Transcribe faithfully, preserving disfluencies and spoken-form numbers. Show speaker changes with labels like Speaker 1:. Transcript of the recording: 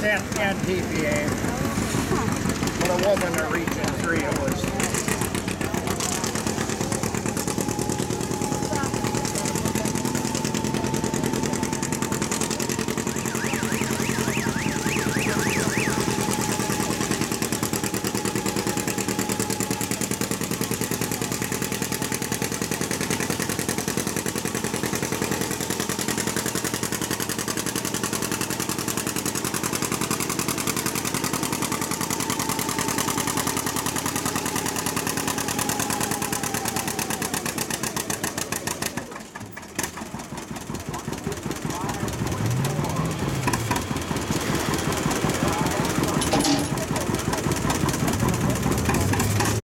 Speaker 1: and, and T P A. But it wasn't a Region three, it was